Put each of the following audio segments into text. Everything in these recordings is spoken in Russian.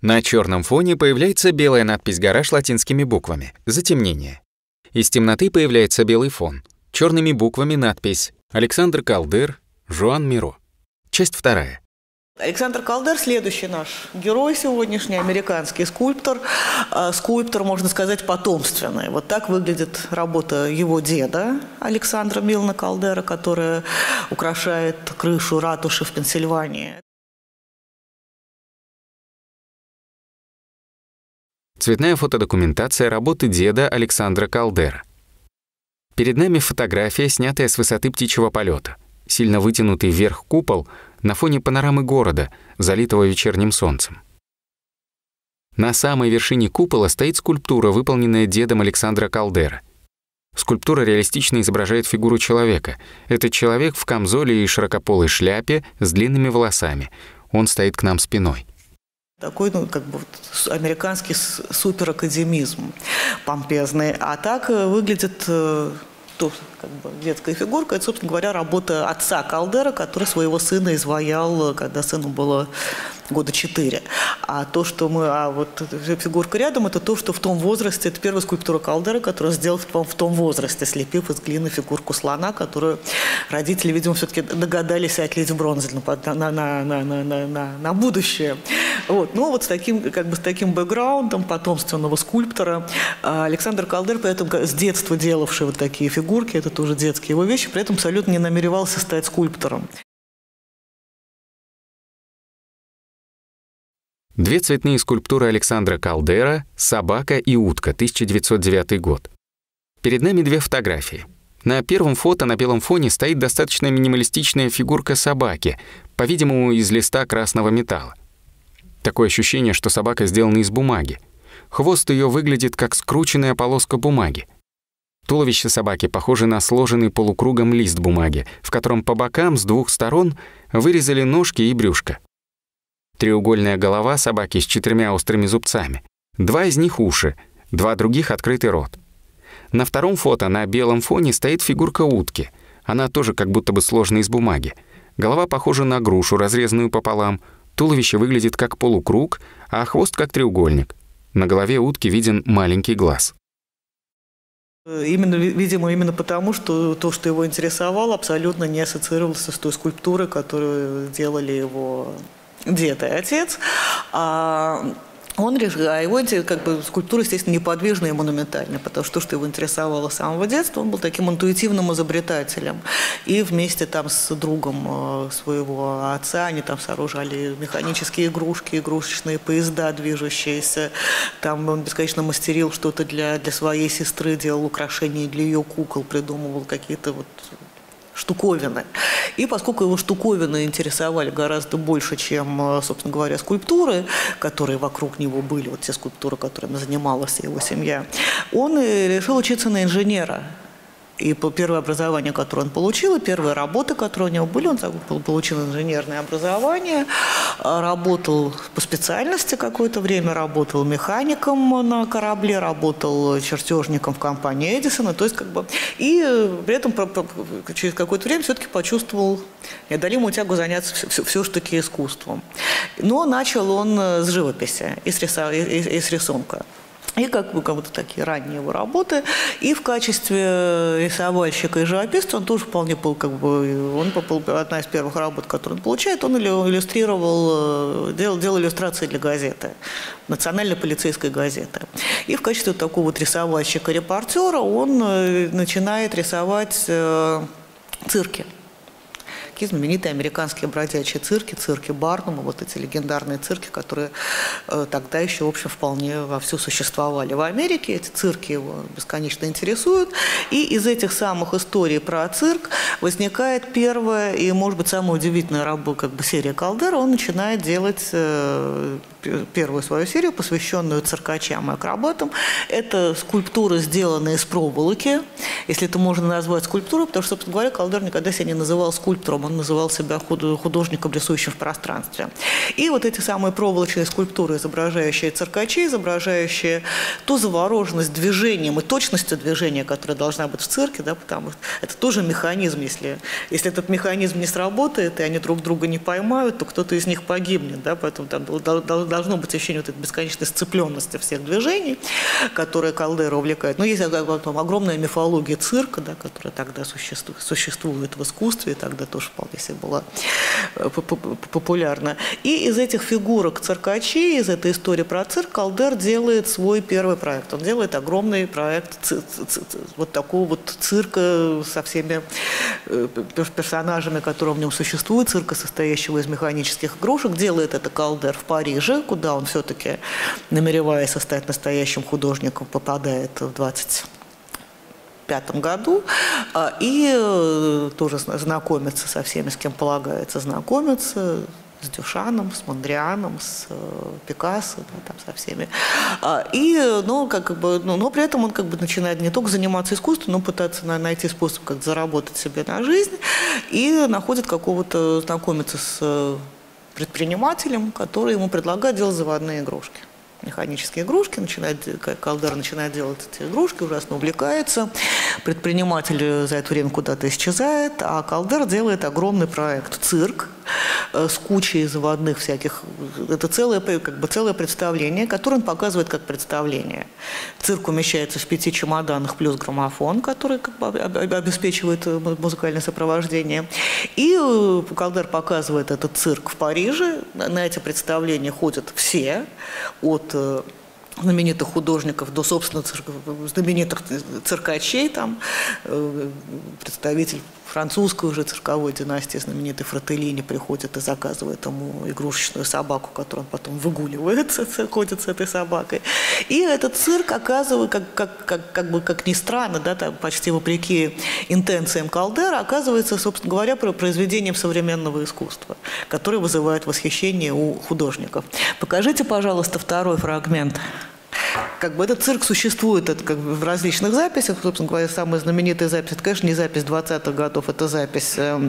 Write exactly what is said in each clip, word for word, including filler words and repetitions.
На черном фоне появляется белая надпись «Гараж» латинскими буквами. Затемнение. Из темноты появляется белый фон. Черными буквами надпись «Александр Калдер, Жуан Миро». Часть вторая. Александр Калдер – следующий наш герой сегодняшний, американский скульптор. Скульптор, можно сказать, потомственный. Вот так выглядит работа его деда Александра Милана Калдера, которая украшает крышу ратуши в Пенсильвании. Цветная фотодокументация работы деда Александра Калдера. Перед нами фотография, снятая с высоты птичьего полета. Сильно вытянутый вверх купол на фоне панорамы города, залитого вечерним солнцем. На самой вершине купола стоит скульптура, выполненная дедом Александра Калдера. Скульптура реалистично изображает фигуру человека. Это человек в камзоле и широкополой шляпе с длинными волосами. Он стоит к нам спиной. Такой, ну, как бы американский суперакадемизм помпезный. А так выглядит э, то, как бы, детская фигурка. Это, собственно говоря, работа отца Калдера, который своего сына изваял, когда сыну было года четыре. А то, что мы, а вот фигурка рядом, это то, что в том возрасте, это первая скульптура Калдера, которую сделал в, в том возрасте, слепив из глины фигурку слона, которую родители, видимо, все-таки догадались отлить в бронзе на, на, на, на, на, на, на будущее. Вот. Ну, вот с таким, как бы, с таким бэкграундом потомственного скульптора Александр Калдер, поэтому с детства делавший вот такие фигурки, это тоже детские его вещи, при этом абсолютно не намеревался стать скульптором. Две цветные скульптуры Александра Калдера «Собака и утка», тысяча девятьсот девятый год. Перед нами две фотографии. На первом фото на белом фоне стоит достаточно минималистичная фигурка собаки, по-видимому, из листа красного металла. Такое ощущение, что собака сделана из бумаги. Хвост ее выглядит как скрученная полоска бумаги. Туловище собаки похоже на сложенный полукругом лист бумаги, в котором по бокам с двух сторон вырезали ножки и брюшко. Треугольная голова собаки с четырьмя острыми зубцами. Два из них уши, два других открытый рот. На втором фото на белом фоне стоит фигурка утки. Она тоже как будто бы сложена из бумаги. Голова похожа на грушу, разрезанную пополам. Туловище выглядит как полукруг, а хвост как треугольник. На голове утки виден маленький глаз. Именно, видимо, именно потому, что то, что его интересовало, абсолютно не ассоциировалось с той скульптурой, которую делали его дед и отец. А он решил, а его как бы, скульптура, естественно, неподвижная и монументальная, потому что то, что его интересовало с самого детства, он был таким интуитивным изобретателем. И вместе там с другом своего отца они там сооружали механические игрушки, игрушечные поезда движущиеся. Там он бесконечно мастерил что-то для, для своей сестры, делал украшения для ее кукол, придумывал какие-то вот штуковины. И поскольку его штуковины интересовали гораздо больше, чем, собственно говоря, скульптуры, которые вокруг него были, вот те скульптуры, которыми занималась его семья, он решил учиться на инженера. И первое образование, которое он получил, и первые работы, которые у него были, он получил инженерное образование, работал по специальности какое-то время, работал механиком на корабле, работал чертежником в компании Эдисона, то есть как бы, и при этом через какое-то время все-таки почувствовал неодолимую тягу заняться все-таки искусством. Но начал он с живописи и с, рисо, и, и с рисунка. И как бы, как будто такие ранние его работы. И в качестве рисовальщика и живописца он тоже вполне был, как бы, он попал, одна из первых работ, которую он получает, он иллюстрировал, делал, делал иллюстрации для газеты, национальной полицейской газеты. И в качестве такого вот рисовальщика-репортера он начинает рисовать цирки. Такие знаменитые американские бродячие цирки, цирки Барнума, вот эти легендарные цирки, которые э, тогда еще, в общем, вполне вовсю существовали в Америке. Эти цирки его бесконечно интересуют. И из этих самых историй про цирк возникает первая и, может быть, самая удивительная работа, как бы серия Калдера. Он начинает делать э, первую свою серию, посвященную циркачам и акробатам. Это скульптуры, сделанные из проволоки, если это можно назвать скульптурой, потому что, собственно говоря, Калдер никогда себя не называл скульптором, он называл себя художником, рисующим в пространстве. И вот эти самые проволочные скульптуры, изображающие циркачей, изображающие ту завороженность движением и точностью движения, которая должна быть в цирке, да, потому что это тоже механизм. Если, если этот механизм не сработает, и они друг друга не поймают, то кто-то из них погибнет. Да, поэтому там должно быть ощущение вот этой бесконечной сцепленности всех движений, которые Калдера увлекает. Но есть там огромная мифология цирка, да, которая тогда существует, существует в искусстве, и тогда тоже вполне себе была популярна. И из этих фигурок циркачей, из этой истории про цирк, Калдер делает свой первый проект. Он делает огромный проект вот такого вот цирка со всеми персонажами, которые в нем существуют, цирка, состоящего из механических игрушек. Делает это Калдер в Париже, куда он все-таки, намереваясь стать настоящим художником, попадает в двадцать пятом году, и тоже знакомится со всеми, с кем полагается знакомиться, с Дюшаном, с Мондрианом, с Пикассо, да, там, со всеми. И, ну, как бы, ну, но при этом он как бы начинает не только заниматься искусством, но пытаться найти способ как заработать себе на жизнь, и находит какого-то, знакомиться с предпринимателем, который ему предлагает делать заводные игрушки. Механические игрушки, начинает, Калдера начинает делать эти игрушки, ужасно увлекается. Предприниматель за это время куда-то исчезает, а Калдера делает огромный проект «Цирк» с кучей заводных всяких. Это целое, как бы целое представление, которое он показывает как представление. Цирк умещается в пяти чемоданах плюс граммофон, который как бы обеспечивает музыкальное сопровождение. И Калдер показывает этот цирк в Париже. На эти представления ходят все, от знаменитых художников до, собственно, цирк... знаменитых циркачей, там, представитель французской уже цирковой династии, знаменитый Фрателлини, приходит и заказывает ему игрушечную собаку, которую он потом выгуливает, ходит с этой собакой. И этот цирк оказывает, как, как, как, как бы, как ни странно, да, там, почти вопреки интенциям Калдера, оказывается, собственно говоря, произведением современного искусства, которое вызывает восхищение у художников. Покажите, пожалуйста, второй фрагмент. Как бы этот цирк существует это, как бы, в различных записях. Собственно говоря, самая знаменитая запись, это, конечно, не запись двадцатых годов, это запись э,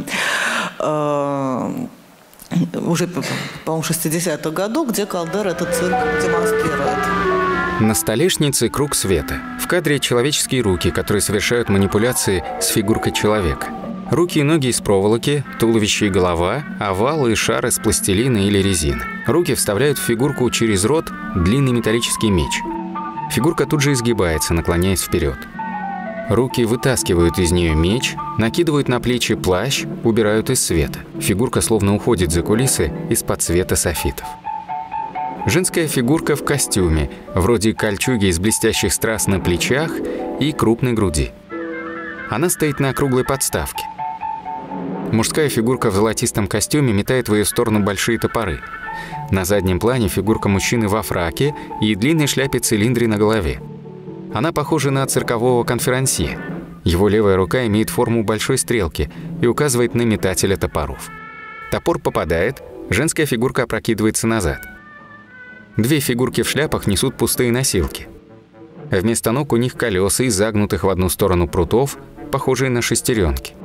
э, уже, по-моему, шестидесятых годов, где Калдер этот цирк демонстрирует. На столешнице круг света. В кадре человеческие руки, которые совершают манипуляции с фигуркой человека. Руки и ноги из проволоки, туловище и голова, овалы и шар из пластилина или резины. Руки вставляют в фигурку через рот длинный металлический меч. Фигурка тут же изгибается, наклоняясь вперед. Руки вытаскивают из нее меч, накидывают на плечи плащ, убирают из света. Фигурка словно уходит за кулисы из-под света софитов. Женская фигурка в костюме, вроде кольчуги из блестящих страз на плечах и крупной груди. Она стоит на круглой подставке. Мужская фигурка в золотистом костюме метает в ее сторону большие топоры. На заднем плане фигурка мужчины во фраке и длинной шляпе-цилиндре на голове. Она похожа на циркового конферансье. Его левая рука имеет форму большой стрелки и указывает на метателя топоров. Топор попадает, женская фигурка опрокидывается назад. Две фигурки в шляпах несут пустые носилки. Вместо ног у них колеса из загнутых в одну сторону прутов, похожие на шестеренки.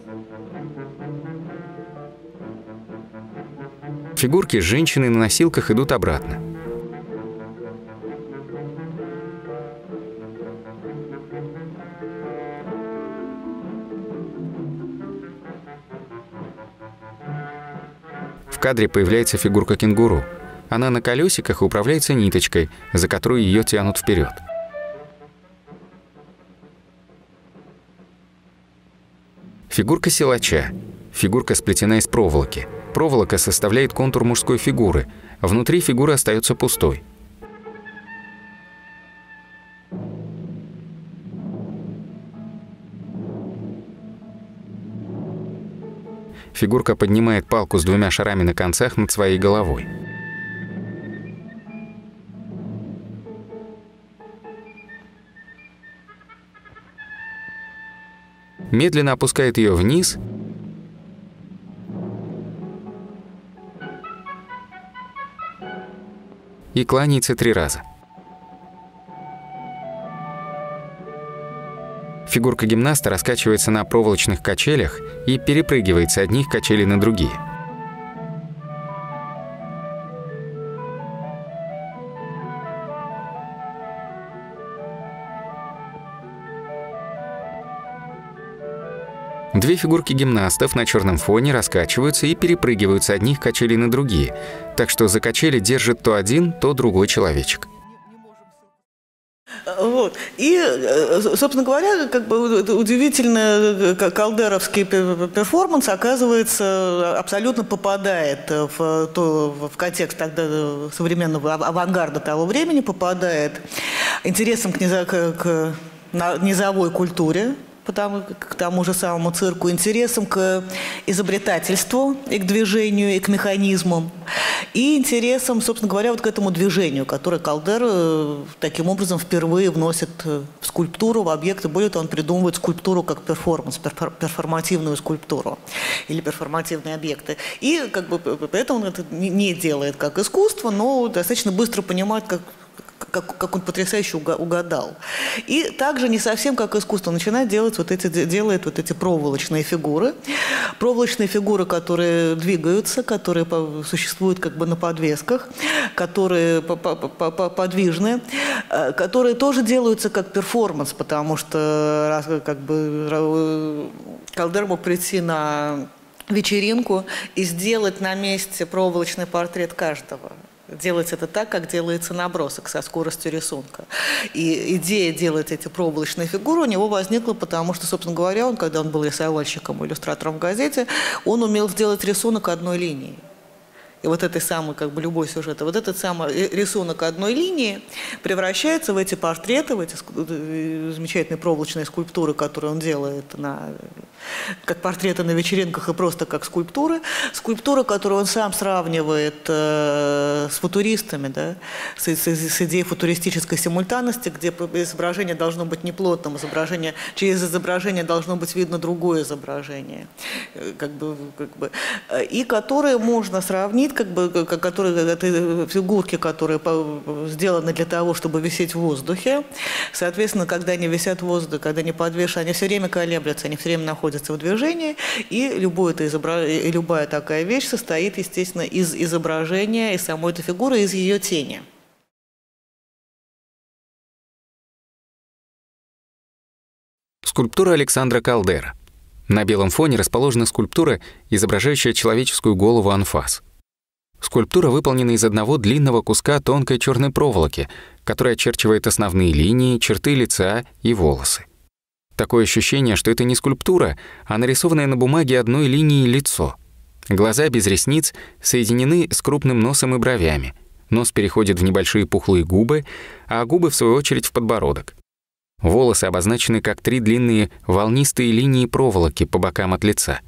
Фигурки женщины на носилках идут обратно. В кадре появляется фигурка кенгуру. Она на колесиках и управляется ниточкой, за которую ее тянут вперед. Фигурка силача. Фигурка сплетена из проволоки. Проволока составляет контур мужской фигуры. Внутри фигура остается пустой. Фигурка поднимает палку с двумя шарами на концах над своей головой. Медленно опускает ее вниз и кланяется три раза. Фигурка гимнаста раскачивается на проволочных качелях и перепрыгивает с одних качелей на другие. Две фигурки гимнастов на черном фоне раскачиваются и перепрыгивают с одних качелей на другие, так что за качели держит то один, то другой человечек. Вот. И, собственно говоря, как бы удивительно, калдеровский перформанс, оказывается, абсолютно попадает в, то, в контекст тогда современного авангарда того времени, попадает интересом к, низо, к низовой культуре, Потому, к тому же самому цирку, интересом к изобретательству и к движению, и к механизмам, и интересом, собственно говоря, вот к этому движению, которое Калдера таким образом впервые вносит в скульптуру, в объекты. Более того, он придумывает скульптуру как перформанс, перформативную скульптуру или перформативные объекты. И как бы, поэтому он это не делает как искусство, но достаточно быстро понимает, как Как, как он потрясающе угадал. И также не совсем как искусство начинает делать вот эти, делает вот эти проволочные фигуры. Проволочные фигуры, которые двигаются, которые существуют как бы на подвесках, которые подвижны, которые тоже делаются как перформанс, потому что как бы Калдера мог прийти на вечеринку и сделать на месте проволочный портрет каждого. Делать это так, как делается набросок, со скоростью рисунка. И идея делать эти проволочные фигуры у него возникла, потому что, собственно говоря, он, когда он был рисовальщиком, иллюстратором в газете, он умел сделать рисунок одной линии. И вот этой самой, как бы, любой сюжет, вот этот самый рисунок одной линии превращается в эти портреты, в эти замечательные проволочные скульптуры, которые он делает на, как портреты на вечеринках и просто как скульптуры. Скульптуры, которые он сам сравнивает э, с футуристами, да, с, с, с идеей футуристической симультанности, где изображение должно быть неплотным, изображение, через изображение должно быть видно другое изображение. Как бы, как бы, и которые можно сравнить, как бы, которые, это фигурки, которые сделаны для того, чтобы висеть в воздухе. Соответственно, когда они висят в воздухе, когда они подвешены, они все время колеблются, они все время находятся в движении, и любое это изобра... и любая такая вещь состоит, естественно, из изображения, из самой этой фигуры, из ее тени. Скульптура Александра Калдера. На белом фоне расположена скульптура, изображающая человеческую голову анфас. Скульптура выполнена из одного длинного куска тонкой черной проволоки, которая очерчивает основные линии, черты лица и волосы. Такое ощущение, что это не скульптура, а нарисованное на бумаге одной линией лицо. Глаза без ресниц соединены с крупным носом и бровями. Нос переходит в небольшие пухлые губы, а губы, в свою очередь, в подбородок. Волосы обозначены как три длинные волнистые линии проволоки по бокам от лица.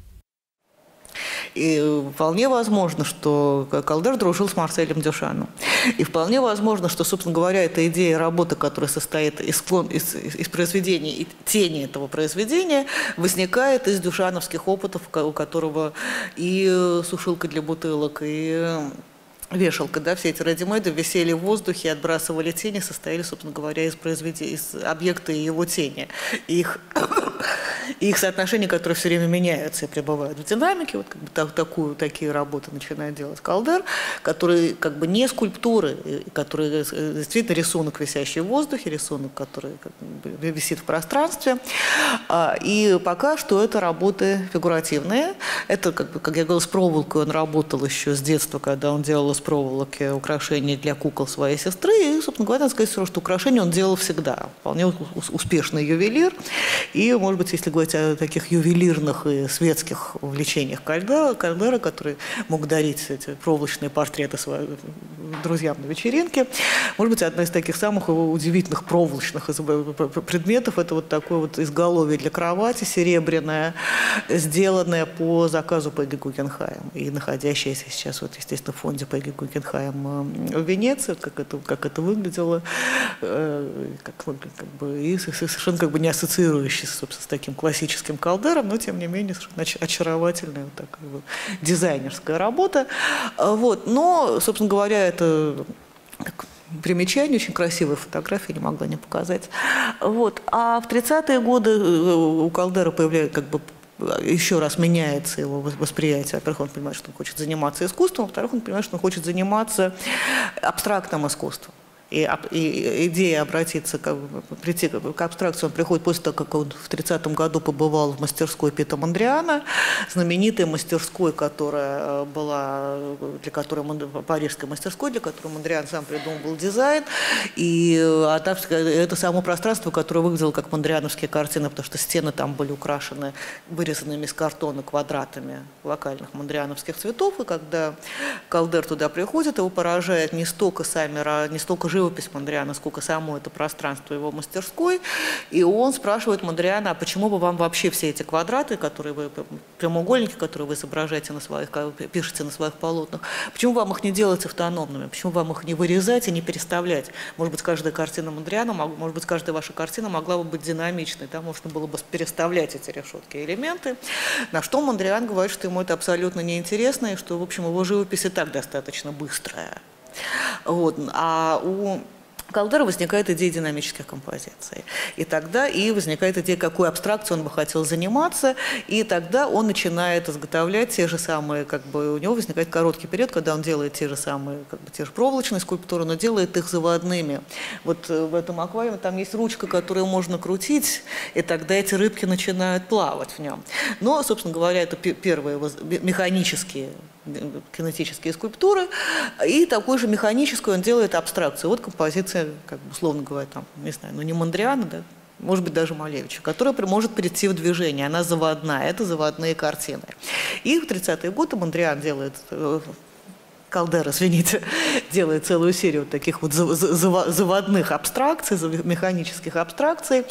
И вполне возможно, что Калдер дружил с Марселем Дюшаном. И вполне возможно, что, собственно говоря, эта идея работы, которая состоит из, из, из произведения и тени этого произведения, возникает из дюшановских опытов, у которого и сушилка для бутылок, и вешалка, да, все эти редимейды висели в воздухе, отбрасывали тени, состояли, собственно говоря, из произведения, из объекта и его тени. И их, и их соотношения, которые все время меняются и пребывают в динамике, вот как бы так, такую, такие работы начинает делать Калдер, которые как бы не скульптуры, которые действительно рисунок, висящий в воздухе, рисунок, который как бы висит в пространстве. И пока что это работы фигуративные. Это, как бы, как я говорила, с проволокой он работал еще с детства, когда он делал из проволоки украшения для кукол своей сестры. И, собственно говоря, надо сказать, что украшения он делал всегда. Вполне успешный ювелир. И, может быть, если говорить о таких ювелирных и светских увлечениях Калдера, Калдера, который мог дарить эти проволочные портреты своим друзьям на вечеринке, может быть, одна из таких самых удивительных проволочных предметов — это вот такое вот изголовье для кровати серебряное, сделанное по заказу Пегги Гугенхайм и находящееся сейчас, вот, естественно, в фонде Пегги Гугенхайм в Венеции, как это, как это выглядело, как, как бы, и совершенно как бы не ассоциирующийся, собственно, с таким классическим Калдером, но, тем не менее, совершенно очаровательная вот такая вот дизайнерская работа. Вот. Но, собственно говоря, это так, примечание, очень красивая фотография, не могла не показать. Вот. А в тридцатые годы у Калдера появляется, как бы, еще раз меняется его восприятие. Во-первых, он понимает, что он хочет заниматься искусством, во-вторых, он понимает, что он хочет заниматься абстрактным искусством. И, и идея обратиться, как, прийти к абстракции, он приходит после того, как он в тридцатом году побывал в мастерской Пита Мондриана, знаменитой мастерской, которая была, для которой, парижской мастерской, для которой Мондриан сам придумал дизайн. И это само пространство, которое выглядело как мондриановские картины, потому что стены там были украшены вырезанными из картона квадратами локальных мондриановских цветов. И когда Калдер туда приходит, его поражает не столько сами, не столько живопись Мондриана, сколько само это пространство его мастерской. И он спрашивает Мондриана, а почему бы вам вообще все эти квадраты, которые вы, прямоугольники, которые вы изображаете на своих, пишете на своих полотнах, почему вам их не делать автономными, почему вам их не вырезать и не переставлять? Может быть, каждая картина Мондриана, может быть, каждая ваша картина могла бы быть динамичной, там можно было бы переставлять эти решетки и элементы. На что Мондриан говорит, что ему это абсолютно неинтересно, и что, в общем, его живопись и так достаточно быстрая. Вот. А у Калдера возникает идея динамических композиций. И тогда и возникает идея, какой абстракцией он бы хотел заниматься. И тогда он начинает изготовлять те же самые, как бы у него возникает короткий период, когда он делает те же самые, как бы те же проволочные скульптуры, но делает их заводными. Вот в этом аквариуме там есть ручка, которую можно крутить, и тогда эти рыбки начинают плавать в нем. Но, собственно говоря, это первые механические кинетические скульптуры, и такой же механическую он делает абстракцию. Вот композиция, как бы, условно говоря, там, не знаю, ну не Мондриана, да, может быть, даже Малевича, которая может прийти в движение, она заводная, это заводные картины. И в тридцатые годы Мондриан делает, Калдер, извините, делает целую серию таких вот заводных абстракций, механических абстракций.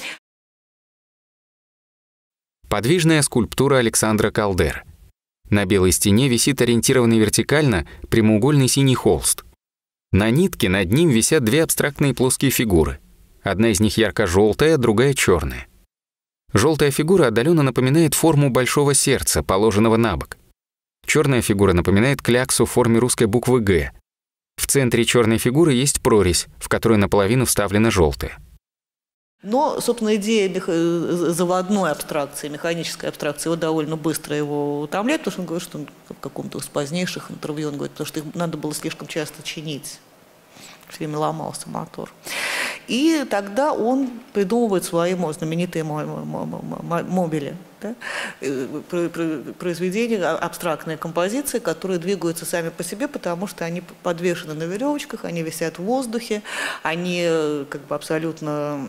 Подвижная скульптура Александра Калдера. На белой стене висит ориентированный вертикально прямоугольный синий холст. На нитке над ним висят две абстрактные плоские фигуры. Одна из них ярко-желтая, другая черная. Желтая фигура отдаленно напоминает форму большого сердца, положенного на бок. Черная фигура напоминает кляксу в форме русской буквы «Г». В центре черной фигуры есть прорезь, в которую наполовину вставлена желтая. Но, собственно, идея заводной абстракции, механической абстракции, его довольно быстро его утомляет, потому что он говорит, что он в каком-то из позднейших интервью, он говорит, потому что их надо было слишком часто чинить, все время ломался мотор. И тогда он придумывает свои знаменитые мобили, да? Произведения, абстрактные композиции, которые двигаются сами по себе, потому что они подвешены на веревочках, они висят в воздухе, они как бы абсолютно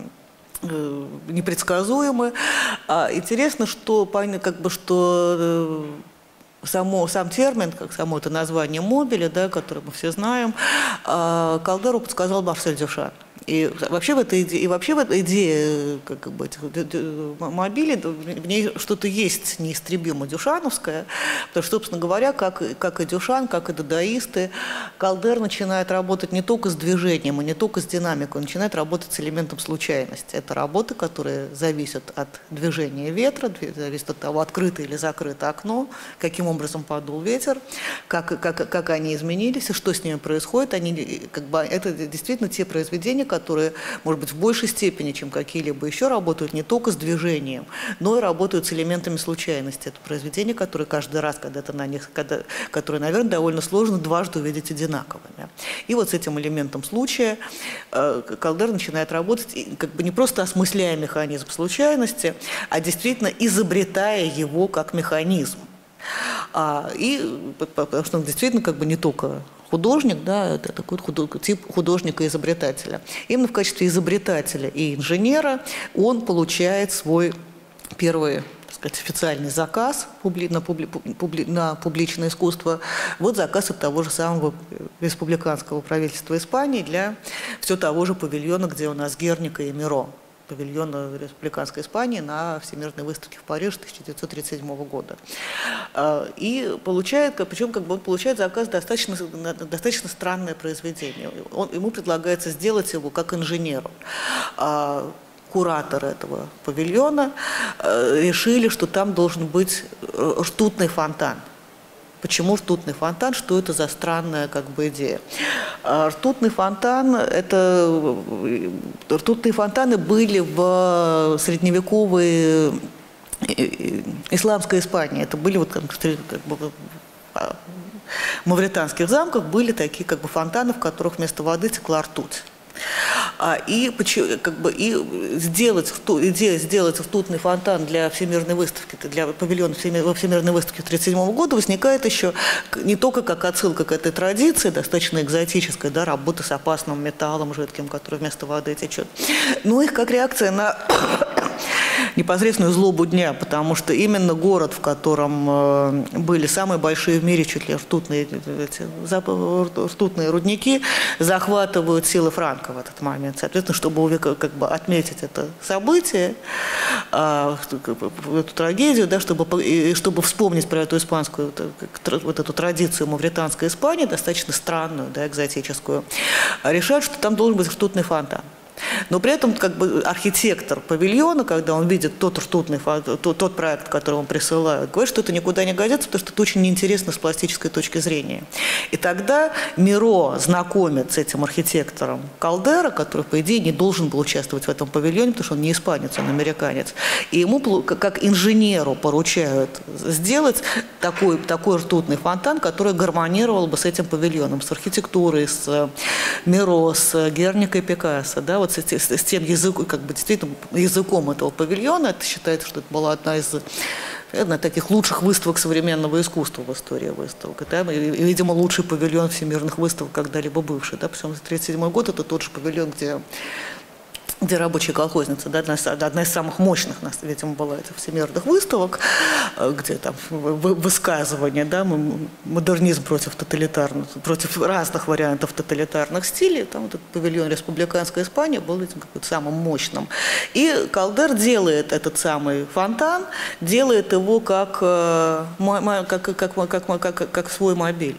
непредсказуемы. А интересно, что, как бы, что само, сам термин, как само это название мобиля, да, которое мы все знаем, Калдеру подсказал Марсель Дюшан. И вообще в этой идее, и вообще в этой идее как бы, этих мобилей, в ней что-то есть неистребимо дюшановское, потому что, собственно говоря, как, как и Дюшан, как и дадаисты, Калдер начинает работать не только с движением и не только с динамикой, он начинает работать с элементом случайности. Это работы, которые зависят от движения ветра, зависят от того, открыто или закрыто окно, каким образом подул ветер, как, как, как они изменились и что с ними происходит. Они, как бы, это действительно те произведения, которые, может быть, в большей степени, чем какие-либо еще, работают не только с движением, но и работают с элементами случайности. Это произведения, которые каждый раз, когда ты на них, когда, которые, наверное, довольно сложно дважды увидеть одинаковыми. И вот с этим элементом случая э, Калдер начинает работать, как бы не просто осмысляя механизм случайности, а действительно изобретая его как механизм. А, и потому что он действительно как бы не только художник, да, это такой тип художника-изобретателя. Именно в качестве изобретателя и инженера он получает свой первый, так сказать, официальный заказ на, публи, публи, на публичное искусство. Вот заказ от того же самого республиканского правительства Испании для все того же павильона, где у нас Герника и Миро. Павильона Республиканской Испании на Всемирной выставке в Париже тысяча девятьсот тридцать седьмого года. И получает, причем как бы он получает заказ достаточно, достаточно странное произведение. Он, ему предлагается сделать его как инженеру. Кураторы этого павильона решили, что там должен быть ртутный фонтан. Почему ртутный фонтан? Что это за странная как бы идея? Ртутный фонтан, это ртутные фонтаны были в средневековой исламской Испании. Это были вот как бы, в мавританских замках были такие как бы фонтаны, в которых вместо воды текла ртуть. И, как бы, и сделать, идея сделать ртутный фонтан для всемирной выставки, для павильона во всемирной выставке тысяча девятьсот тридцать седьмого года возникает еще не только как отсылка к этой традиции, достаточно экзотической, да, работы с опасным металлом жидким, который вместо воды течет, но и как реакция на непосредственную злобу дня, потому что именно город, в котором э, были самые большие в мире чуть ли ртутные, эти, ртутные рудники, захватывают силы Франко в этот момент. Соответственно, чтобы как бы отметить это событие, э, эту трагедию, да, чтобы, и, чтобы вспомнить про эту испанскую, вот эту традицию мавританской Испании, достаточно странную, да, экзотическую, решают, что там должен быть ртутный фонтан. Но при этом как бы архитектор павильона, когда он видит тот ртутный, тот, тот проект, который он присылает, говорит, что это никуда не годится, потому что это очень неинтересно с пластической точки зрения. И тогда Миро знакомит с этим архитектором Калдера, который, по идее, не должен был участвовать в этом павильоне, потому что он не испанец, он американец. И ему, как инженеру, поручают сделать такой, такой ртутный фонтан, который гармонировал бы с этим павильоном, с архитектурой, с Миро, с Герникой и Пикассо, да, вот с, с, с тем языком, как бы действительно языком этого павильона. Это считается, что это была одна из одна таких лучших выставок современного искусства в истории выставок. Да? И, и, видимо, лучший павильон всемирных выставок когда-либо бывший. Да? Причем тридцать седьмой год это тот же павильон, где где рабочая колхозница, да, одна, одна из самых мощных, нас, видимо, была этих всемирных выставок, где там высказывания, да, модернизм против тоталитарных, против разных вариантов тоталитарных стилей. Там этот павильон «Республиканская Испания» был этим самым мощным. И Калдер делает этот самый фонтан, делает его как, как, как, как, как, как свой мобиль.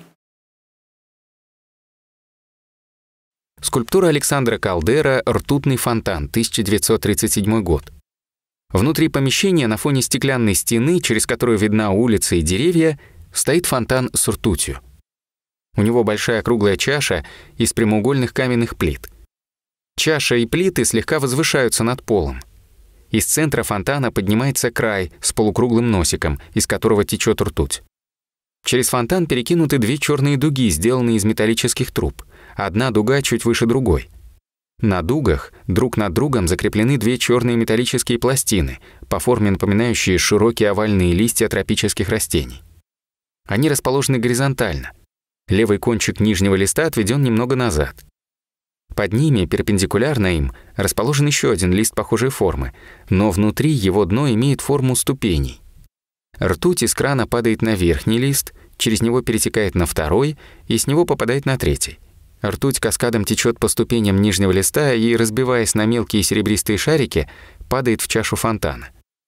Скульптура Александра Калдера «Ртутный фонтан», тысяча девятьсот тридцать седьмой год. Внутри помещения на фоне стеклянной стены, через которую видна улица и деревья, стоит фонтан с ртутью. У него большая круглая чаша из прямоугольных каменных плит. Чаша и плиты слегка возвышаются над полом. Из центра фонтана поднимается край с полукруглым носиком, из которого течет ртуть. Через фонтан перекинуты две черные дуги, сделанные из металлических труб. Одна дуга чуть выше другой. На дугах друг над другом закреплены две черные металлические пластины, по форме напоминающие широкие овальные листья тропических растений. Они расположены горизонтально. Левый кончик нижнего листа отведен немного назад. Под ними, перпендикулярно им, расположен еще один лист похожей формы, но внутри его дно имеет форму ступеней. Ртуть из крана падает на верхний лист, через него перетекает на второй и с него попадает на третий. Ртуть каскадом течет по ступеням нижнего листа и, разбиваясь на мелкие серебристые шарики, падает в чашу фонтана.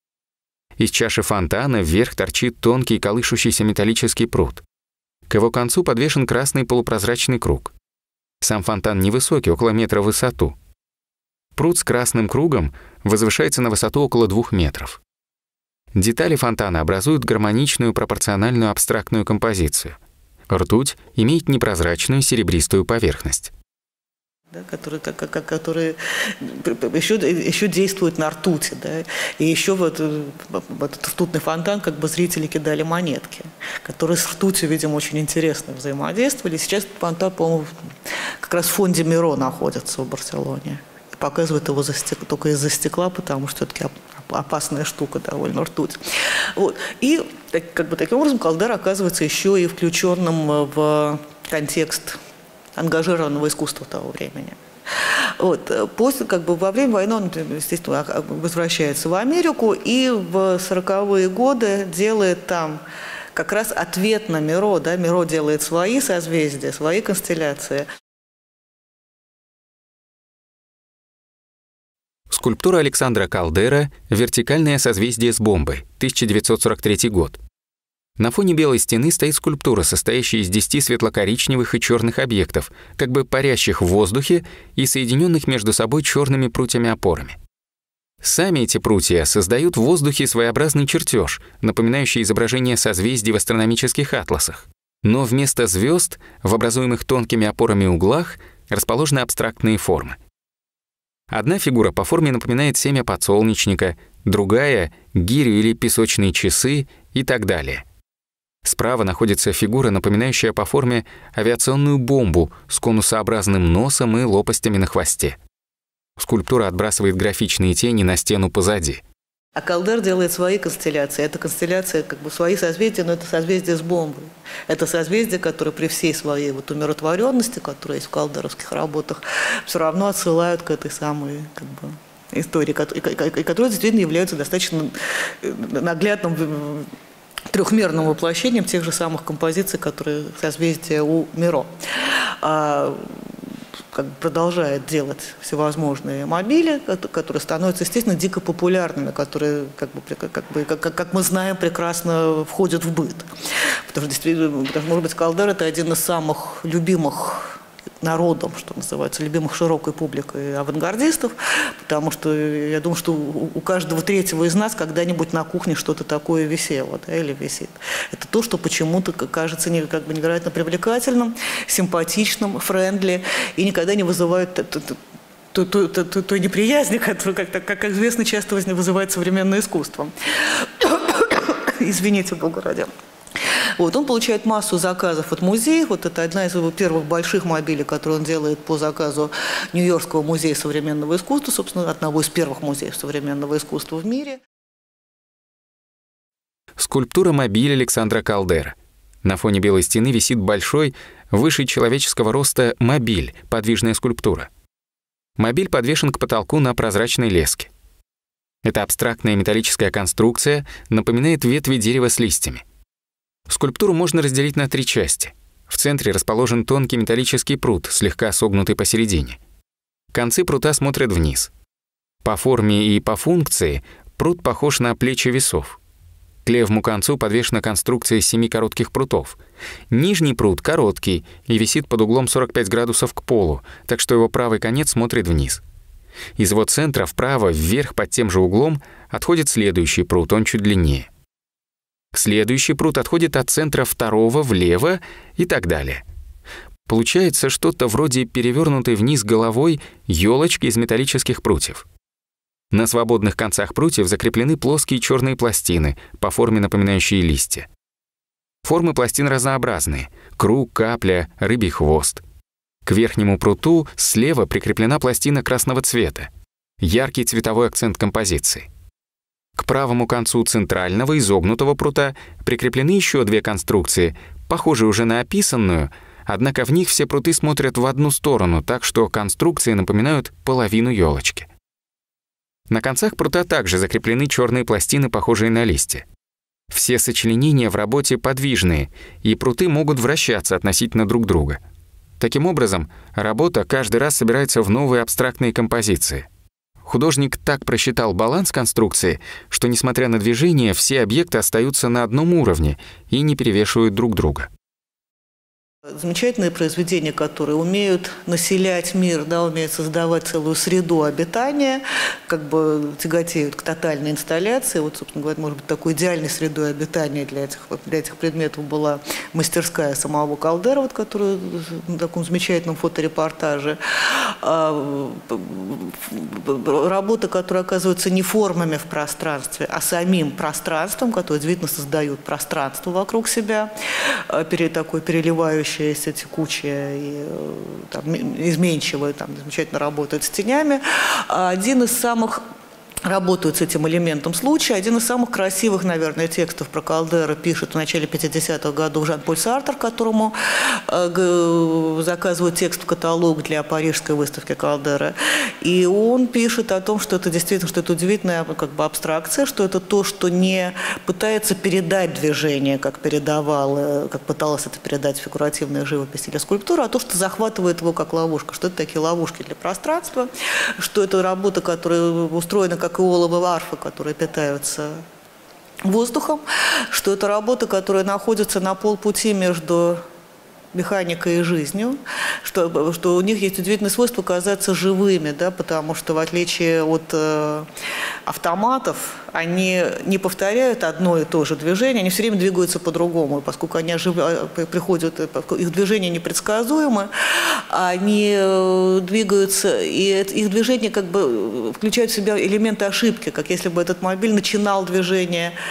Из чаши фонтана вверх торчит тонкий колышущийся металлический пруд. К его концу подвешен красный полупрозрачный круг. Сам фонтан невысокий, около метра в высоту. Пруд с красным кругом возвышается на высоту около двух метров. Детали фонтана образуют гармоничную пропорциональную абстрактную композицию. Ртуть имеет непрозрачную серебристую поверхность. Да, которые, как, как, которые еще, еще действуют на ртути. Да, и еще вот, в этот ртутный фонтан как бы зрители кидали монетки, которые с ртутью, видимо, очень интересно взаимодействовали. Сейчас этот фонтан, по-моему, как раз в фонде Миро находится в Барселоне. И показывают его за стек... только из-за стекла, потому что все-таки опасная штука довольно, ртуть. Вот. И так, как бы, таким образом Калдер оказывается еще и включенным в контекст ангажированного искусства того времени. Вот. После, как бы, во время войны он, естественно, возвращается в Америку и в сороковые годы делает там как раз ответ на Миро. Да? Миро делает свои созвездия, свои констелляции. Скульптура Александра Калдера «Вертикальное созвездие с бомбой», тысяча девятьсот сорок третий год. На фоне белой стены стоит скульптура, состоящая из десяти светло-коричневых и черных объектов, как бы парящих в воздухе и соединенных между собой черными прутьями-опорами. Сами эти прутья создают в воздухе своеобразный чертеж, напоминающий изображение созвездий в астрономических атласах. Но вместо звезд, в образуемых тонкими опорами углах, расположены абстрактные формы. Одна фигура по форме напоминает семя подсолнечника, другая — гирю или песочные часы и так далее. Справа находится фигура, напоминающая по форме авиационную бомбу с конусообразным носом и лопастями на хвосте. Скульптура отбрасывает графичные тени на стену позади. А Калдера делает свои констелляции. Это констелляция, как бы свои созвездия, но это созвездие с бомбой. Это созвездие, которое при всей своей вот умиротворенности, которая есть в калдеровских работах, все равно отсылают к этой самой как бы, истории, которые действительно являются достаточно наглядным трехмерным воплощением тех же самых композиций, которые созвездия у Миро. Как бы продолжает делать всевозможные мобили, которые становятся, естественно, дико популярными, которые, как, бы, как, бы, как, как мы знаем, прекрасно входят в быт. Потому что, действительно, потому что, может быть, Калдера – это один из самых любимых народом, что называется, любимых широкой публикой авангардистов, потому что я думаю, что у каждого третьего из нас когда-нибудь на кухне что-то такое висело, да, или висит. Это то, что почему-то кажется не, как бы невероятно привлекательным, симпатичным, френдли и никогда не вызывает той, той, той, той неприязни, которая, как, как известно, часто вызывает современное искусство. Извините, в Белгороде. Вот, он получает массу заказов от музеев. Вот это одна из его первых больших мобилей, которую он делает по заказу Нью-Йоркского музея современного искусства, собственно, одного из первых музеев современного искусства в мире. Скульптура мобиль Александра Калдера. На фоне белой стены висит большой, выше человеческого роста мобиль, подвижная скульптура. Мобиль подвешен к потолку на прозрачной леске. Эта абстрактная металлическая конструкция напоминает ветви дерева с листьями. Скульптуру можно разделить на три части. В центре расположен тонкий металлический прут, слегка согнутый посередине. Концы прута смотрят вниз. По форме и по функции прут похож на плечи весов. К левому концу подвешена конструкция из семи коротких прутов. Нижний прут короткий и висит под углом сорок пять градусов к полу, так что его правый конец смотрит вниз. Из его центра вправо, вверх под тем же углом отходит следующий прут, он чуть длиннее. Следующий прут отходит от центра второго влево и так далее. Получается что-то вроде перевернутой вниз головой елочки из металлических прутьев. На свободных концах прутьев закреплены плоские черные пластины, по форме напоминающие листья. Формы пластин разнообразные — круг, капля, рыбий хвост. К верхнему пруту слева прикреплена пластина красного цвета, яркий цветовой акцент композиции. К правому концу центрального изогнутого прута прикреплены еще две конструкции, похожие уже на описанную, однако в них все пруты смотрят в одну сторону, так что конструкции напоминают половину елочки. На концах прута также закреплены черные пластины, похожие на листья. Все сочленения в работе подвижные, и пруты могут вращаться относительно друг друга. Таким образом, работа каждый раз собирается в новые абстрактные композиции. Художник так просчитал баланс конструкции, что, несмотря на движение, все объекты остаются на одном уровне и не перевешивают друг друга. Замечательные произведения, которые умеют населять мир, да, умеют создавать целую среду обитания, как бы тяготеют к тотальной инсталляции. Вот, собственно говоря, может быть, такой идеальной средой обитания для этих, для этих предметов была мастерская самого Калдера, вот, которую в таком замечательном фоторепортаже. Работы, которые оказываются не формами в пространстве, а самим пространством, которое действительно создают пространство вокруг себя, такой переливающий, текучая и там, изменчивая, там, замечательно работает с тенями. Один из самых работают с этим элементом случая. Один из самых красивых, наверное, текстов про Калдера пишет в начале пятидесятых годов Жан-Поль Сартр, которому э, заказывают текст в каталог для парижской выставки Калдера. И он пишет о том, что это действительно, что это удивительная как бы абстракция, что это то, что не пытается передать движение, как передавал, как пыталась это передать фигуративная живопись или скульптура, а то, что захватывает его как ловушка, что это такие ловушки для пространства, что это работа, которая устроена как иоловые арфы, которые питаются воздухом, что это работа, которая находится на полпути между механикой и жизнью, что, что у них есть удивительное свойство казаться живыми, да, потому что в отличие от э, автоматов, они не повторяют одно и то же движение, они все время двигаются по-другому, поскольку они ожив... приходят, их движения непредсказуемы, они двигаются, и их движение как бы включает в себя элементы ошибки, как если бы этот мобиль начинал движение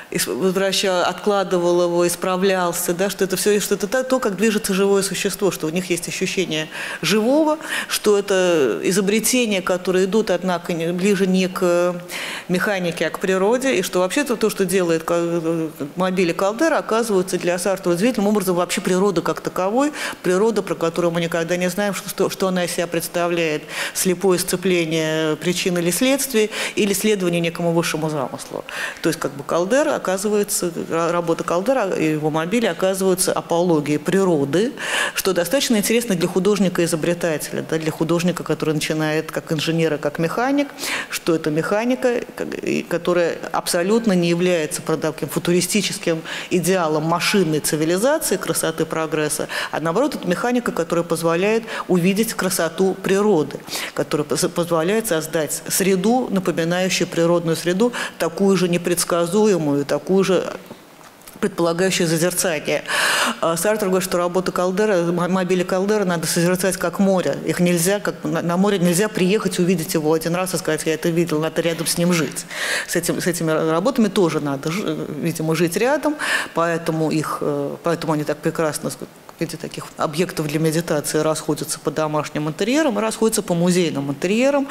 возвращал, откладывал его, исправлялся, да, что это все, что это то, как движется живое существо, что у них есть ощущение живого, что это изобретения, которые идут, однако, ближе не к механике, а к природе, и что вообще-то то, что делает мобили Калдера, оказывается для Сартра удивительным образом вообще природа как таковой, природа, про которую мы никогда не знаем, что, что она из себя представляет, слепое сцепление причин или следствий, или следование некому высшему замыслу. То есть как бы Калдера оказывается, работа Калдера и его мобили оказываются апологией природы, что достаточно интересно для художника-изобретателя, да, для художника, который начинает как инженер, как механик, что это механика, которая абсолютно не является таким футуристическим идеалом машинной цивилизации, красоты, прогресса, а наоборот, это механика, которая позволяет увидеть красоту природы, которая позволяет создать среду, напоминающую природную среду, такую же непредсказуемую, такую же предполагающее созерцание. Сартр говорит, что работа Калдера, мобили Калдера надо созерцать как море. Их нельзя, как на, на море нельзя приехать, увидеть его один раз и сказать, я это видел, надо рядом с ним жить. С, этим, с этими работами тоже надо, видимо, жить рядом, поэтому, их, поэтому они так прекрасно, в виде таких объектов для медитации, расходятся по домашним интерьерам и расходятся по музейным интерьерам,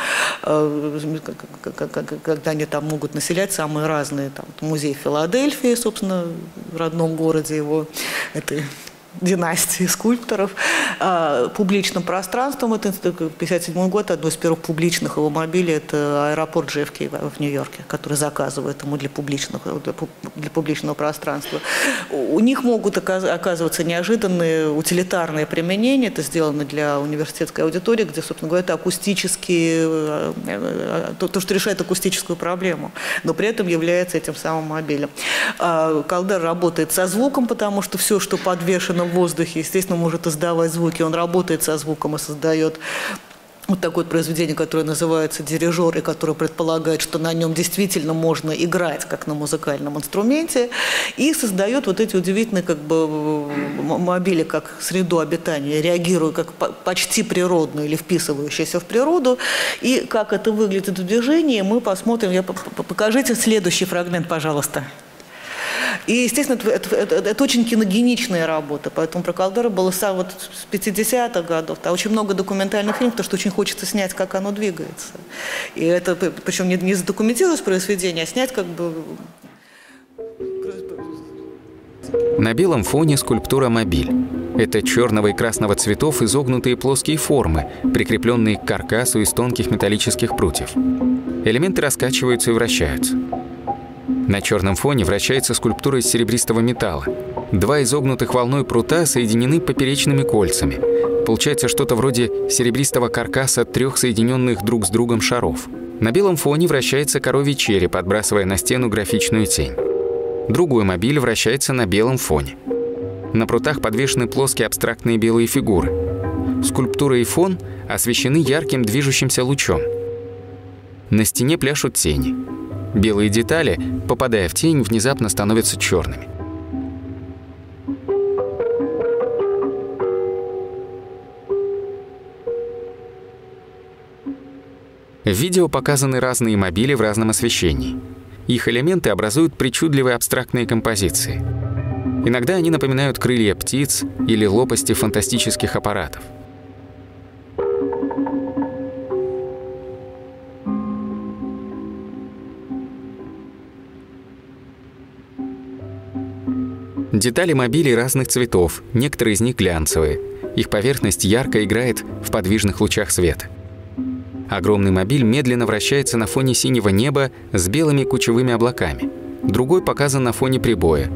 когда они там могут населять самые разные, там, музей Филадельфии, собственно, в родном городе его, этой династии скульпторов, а, публичным пространством. Это пятьдесят седьмой год, одно из первых публичных его мобилей, это аэропорт джей эф кей в Нью-Йорке, который заказывает ему для публичного, для публичного пространства. У них могут оказываться неожиданные утилитарные применения. Это сделано для университетской аудитории, где, собственно говоря, это акустические, то, то, что решает акустическую проблему, но при этом является этим самым мобилем. Калдер работает со звуком, потому что все, что подвешено в воздухе, естественно, может издавать звуки. Он работает со звуком и создает вот такое произведение, которое называется «Дирижер», и которое предполагает, что на нем действительно можно играть, как на музыкальном инструменте, и создает вот эти удивительные как бы мобили, как среду обитания, реагируя как почти природную или вписывающуюся в природу. И как это выглядит в движении, мы посмотрим. Я, покажите следующий фрагмент, пожалуйста. И, естественно, это, это, это, это очень киногеничная работа, поэтому про Калдера было с, вот, с пятидесятых годов. Там очень много документальных фильмов, потому что очень хочется снять, как оно двигается. И это, причем не, не задокументировать произведение, а снять как бы... На белом фоне скульптура «Мобиль». Это черного и красного цветов изогнутые плоские формы, прикрепленные к каркасу из тонких металлических прутьев. Элементы раскачиваются и вращаются. На черном фоне вращается скульптура из серебристого металла. Два изогнутых волной прута соединены поперечными кольцами. Получается что-то вроде серебристого каркаса трех соединенных друг с другом шаров. На белом фоне вращается коровий череп, отбрасывая на стену графичную тень. Другой мобиль вращается на белом фоне. На прутах подвешены плоские абстрактные белые фигуры. Скульптура и фон освещены ярким движущимся лучом. На стене пляшут тени. Белые детали, попадая в тень, внезапно становятся черными. В видео показаны разные мобили в разном освещении. Их элементы образуют причудливые абстрактные композиции. Иногда они напоминают крылья птиц или лопасти фантастических аппаратов. Детали мобилей разных цветов, некоторые из них глянцевые. Их поверхность ярко играет в подвижных лучах света. Огромный мобиль медленно вращается на фоне синего неба с белыми кучевыми облаками. Другой показан на фоне прибоя.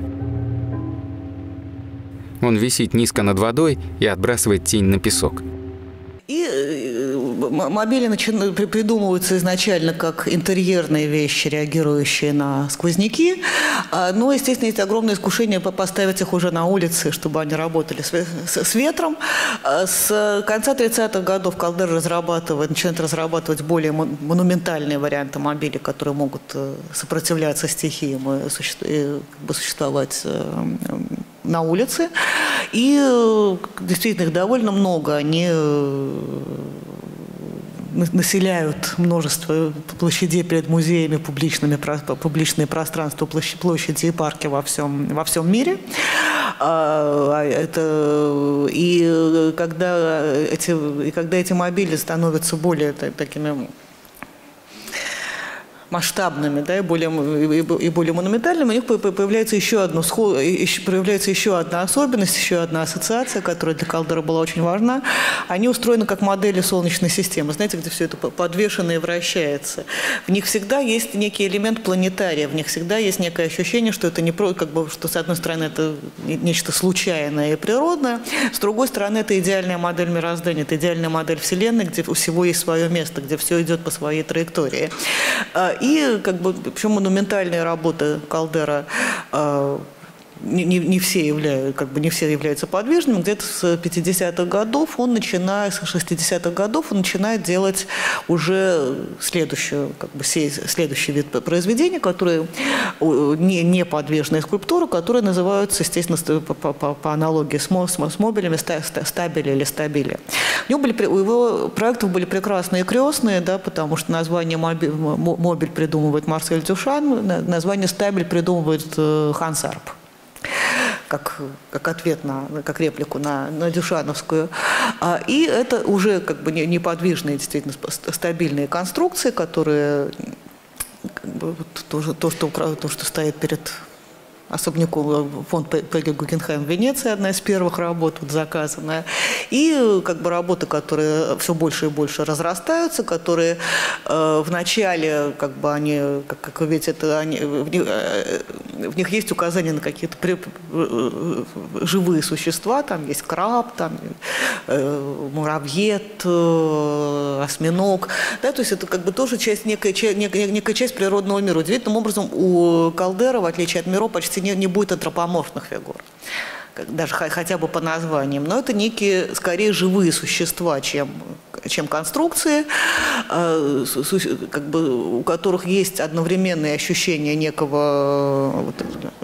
Он висит низко над водой и отбрасывает тень на песок. И мобили придумываются изначально как интерьерные вещи, реагирующие на сквозняки. Но, естественно, есть огромное искушение поставить их уже на улице, чтобы они работали с ветром. С конца тридцатых годов Калдер разрабатывает, начинает разрабатывать более монументальные варианты мобилей, которые могут сопротивляться стихиям и существовать на улице. И действительно их довольно много. Они населяют множество площадей перед музеями, публичными, публичные пространства, площади и парки во всем, во всем мире. Это, и, когда эти, и когда эти мобили становятся более такими масштабными, да, и, более, и более монументальными, у них появляется еще, одно, появляется еще одна особенность, еще одна ассоциация, которая для Калдера была очень важна. Они устроены как модели Солнечной системы, знаете, где все это подвешено и вращается. В них всегда есть некий элемент планетария, в них всегда есть некое ощущение, что это не про, как бы, что с одной стороны это нечто случайное и природное, с другой стороны это идеальная модель мироздания, это идеальная модель Вселенной, где у всего есть свое место, где все идет по своей траектории. И, как бы, причем монументальные работы Калдера э, не, не, не, все являются, как бы, не все являются подвижными. Где-то с пятидесятых годов он начинает, с шестидесятых годов он начинает делать уже следующую, как бы, следующий вид произведения, которые не, не подвижная скульптура, которые называются, естественно, по, по, по аналогии с, с, с мобилями, стабили или стабили. У, него были, у его проектов были прекрасные крестные, да, потому что название мобиль, мобиль придумывает Марсель Дюшан, название стабиль придумывает э, Ханс Арп. Как, как ответ, на, как реплику на, на Дюшановскую. А, и это уже как бы неподвижные, действительно стабильные конструкции, которые как бы, то, то, что, то, что стоит перед особняком, фонд П.Г. Гугенхайм в Венеции, одна из первых работ вот, заказанная. И как бы работы, которые все больше и больше разрастаются, которые э, в начале, как бы они, как, как вы видите, это, они, в, них, э, в них есть указания на какие-то при, э, живые существа, там есть краб, там э, муравьед, э, осьминог. Да, то есть это как бы тоже часть, некая, некая, некая часть природного мира. Удивительным образом у Калдера, в отличие от Миро, почти Не, не будет антропоморфных фигур, даже хотя бы по названиям, но это некие, скорее, живые существа, чем, чем конструкции, как бы, у которых есть одновременное ощущение некого вот,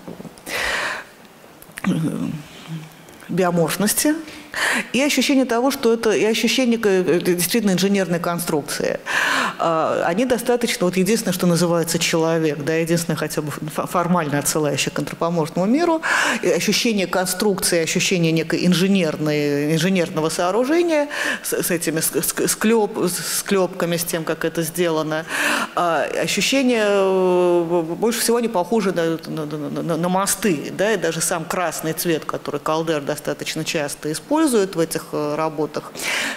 биоморфности и ощущение того, что это и ощущение действительно инженерной конструкции. Они достаточно, вот единственное, что называется человек, да, единственное хотя бы формально отсылающее к антропоморфному миру, ощущение конструкции, ощущение некой инженерной, инженерного сооружения с, с этими склеп, склепками, с тем, как это сделано. Ощущение, больше всего они похожи на, на, на, на мосты, да, и даже сам красный цвет, который Калдер достаточно часто использует в этих работах.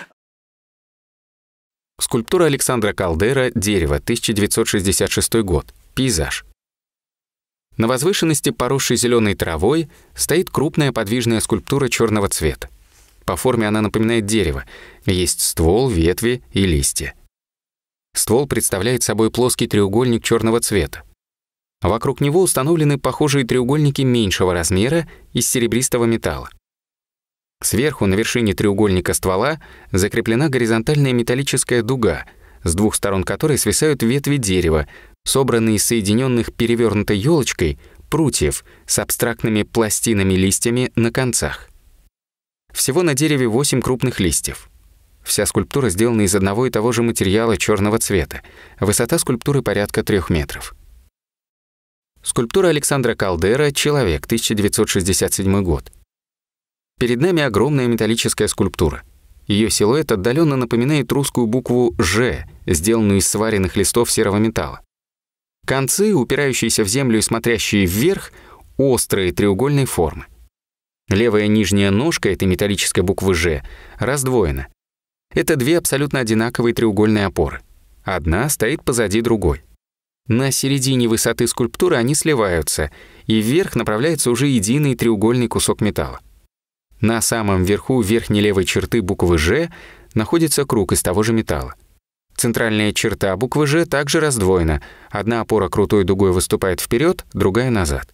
Скульптура Александра Калдера «Дерево», тысяча девятьсот шестьдесят шестой год. Пейзаж. На возвышенности, поросшей зеленой травой, стоит крупная подвижная скульптура черного цвета. По форме она напоминает дерево. Есть ствол, ветви и листья. Ствол представляет собой плоский треугольник черного цвета. Вокруг него установлены похожие треугольники меньшего размера из серебристого металла. Сверху на вершине треугольника ствола закреплена горизонтальная металлическая дуга, с двух сторон которой свисают ветви дерева, собранные из соединенных перевернутой елочкой прутьев с абстрактными пластинами-листьями на концах. Всего на дереве восемь крупных листьев. Вся скульптура сделана из одного и того же материала черного цвета. Высота скульптуры порядка трех метров. Скульптура Александра Калдера «Человек», тысяча девятьсот шестьдесят седьмой год. Перед нами огромная металлическая скульптура. Ее силуэт отдаленно напоминает русскую букву «Ж», сделанную из сваренных листов серого металла. Концы, упирающиеся в землю и смотрящие вверх, острые треугольной формы. Левая нижняя ножка этой металлической буквы «Ж» раздвоена. Это две абсолютно одинаковые треугольные опоры. Одна стоит позади другой. На середине высоты скульптуры они сливаются, и вверх направляется уже единый треугольный кусок металла. На самом верху верхней левой черты буквы «Ж» находится круг из того же металла. Центральная черта буквы «Ж» также раздвоена. Одна опора крутой дугой выступает вперед, другая — назад.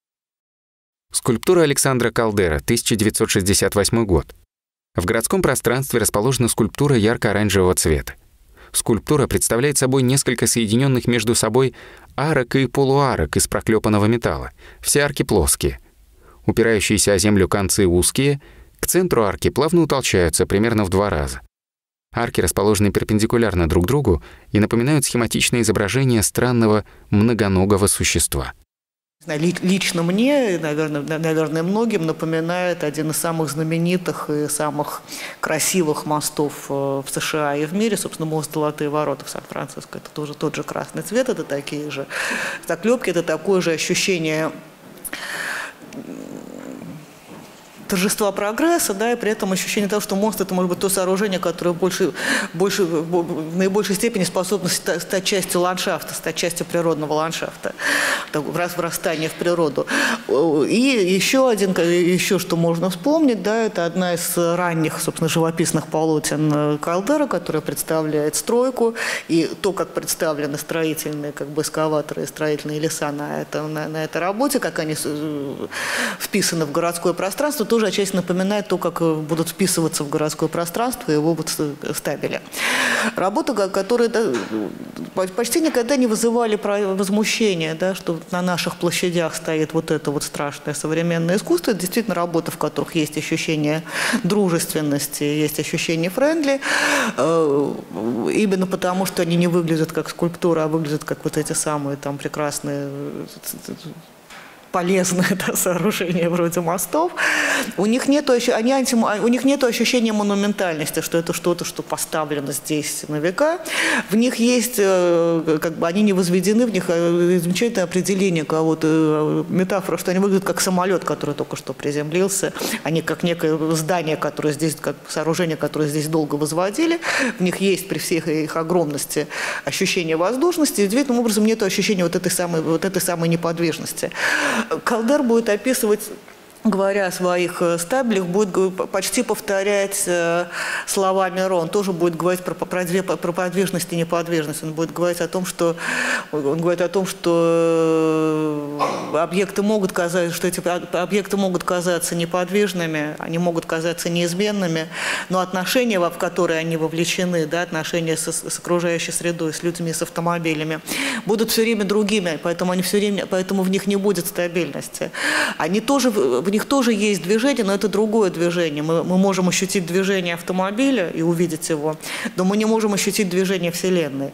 Скульптура Александра Калдера, тысяча девятьсот шестьдесят восьмой год. В городском пространстве расположена скульптура ярко-оранжевого цвета. Скульптура представляет собой несколько соединенных между собой арок и полуарок из проклепанного металла. Все арки плоские. Упирающиеся о землю концы узкие, к центру арки плавно утолщаются примерно в два раза. Арки расположены перпендикулярно друг другу и напоминают схематичное изображение странного многоногого существа. Лично мне, наверное, наверное, многим напоминает один из самых знаменитых и самых красивых мостов в США и в мире, собственно, мост «Золотые ворота» в Сан-Франциско. Это тоже тот же красный цвет, это такие же заклепки, это такое же ощущение торжества прогресса, да, и при этом ощущение того, что мост – это, может быть, то сооружение, которое больше, больше, в наибольшей степени способно стать частью ландшафта, стать частью природного ландшафта, врастание в природу. И еще один, еще что можно вспомнить, да, это одна из ранних, собственно, живописных полотен Калдера, которая представляет стройку, и то, как представлены строительные, как бы, эскаваторы и строительные леса на, это, на, на этой работе, как они вписаны в городское пространство, тоже отчасти напоминает то, как будут вписываться в городское пространство его вот стабели. Работы, которые да, почти никогда не вызывали возмущения, да, что на наших площадях стоит вот это вот страшное современное искусство. Это действительно работы, в которых есть ощущение дружественности, есть ощущение френдли, именно потому, что они не выглядят как скульптура, а выглядят как вот эти самые там прекрасные полезное, да, сооружение вроде мостов. У них нет они анти, у них нет ощущения монументальности, что это что-то, что поставлено здесь на века. В них есть, как бы, они не возведены, в них замечательное определение кого-то, метафора, что они выглядят как самолет, который только что приземлился, они как некое здание, которое здесь, как сооружение, которое здесь долго возводили. В них есть при всех их огромности ощущение воздушности, и удивительным образом нет ощущения вот этой самой, вот этой самой неподвижности. Калдер будет описывать, говоря о своих стабелях, будет почти повторять слова Миро. Он тоже будет говорить про, про, две, про подвижность и неподвижность. Он будет говорить о том, что, он говорит о том, что объекты могут казаться, что эти объекты могут казаться неподвижными, они могут казаться неизменными, но отношения, в которые они вовлечены, да, отношения с, с окружающей средой, с людьми, с автомобилями, будут все время другими, поэтому, они все время, поэтому в них не будет стабильности. Они тоже... В них тоже есть движение, но это другое движение. Мы, мы можем ощутить движение автомобиля и увидеть его, но мы не можем ощутить движение Вселенной.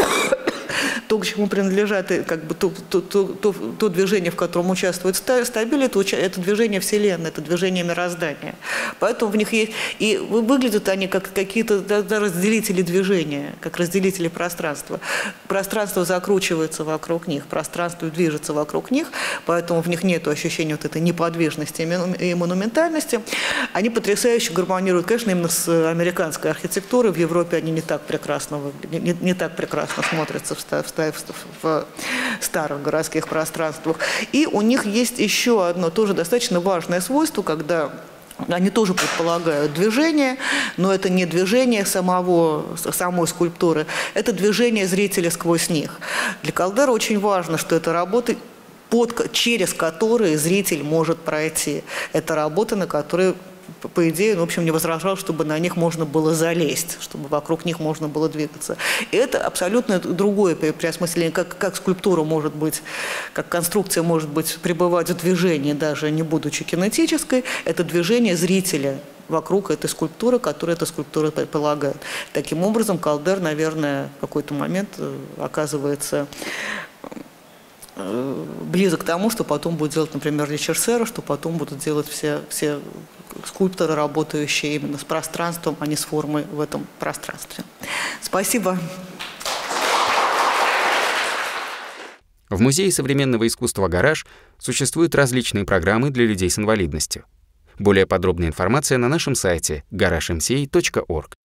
То, к чему принадлежат, как бы, то, то, то, то, то движение, в котором участвует стабиль, это, это движение Вселенной, это движение мироздания. Поэтому в них есть... И выглядят они как какие-то да, разделители движения, как разделители пространства. Пространство закручивается вокруг них, пространство движется вокруг них, поэтому в них нет ощущения вот этой неподвижности и монументальности. Они потрясающе гармонируют, конечно, именно с американской архитектурой. В Европе они не так прекрасно, не, не так прекрасно смотрятся в В, в старых городских пространствах. И у них есть еще одно тоже достаточно важное свойство, когда они тоже предполагают движение, но это не движение самого, самой скульптуры, это движение зрителя сквозь них. Для Калдера очень важно, что это работы, под, через которые зритель может пройти. Это работы, на которые, по идее, ну, в общем, не возражал, чтобы на них можно было залезть, чтобы вокруг них можно было двигаться. И это абсолютно другое переосмысление, как, как скульптура может быть, как конструкция может быть, пребывать в движении, даже не будучи кинетической. Это движение зрителя вокруг этой скульптуры, которую эта скульптура предполагает. Таким образом, Калдер, наверное, в какой-то момент оказывается близок к тому, что потом будет делать, например, Ричард Серра, что потом будут делать все, все скульпторы, работающие именно с пространством, а не с формой в этом пространстве. Спасибо. В Музее современного искусства «Гараж» существуют различные программы для людей с инвалидностью. Более подробная информация на нашем сайте гараж эм си эй точка орг.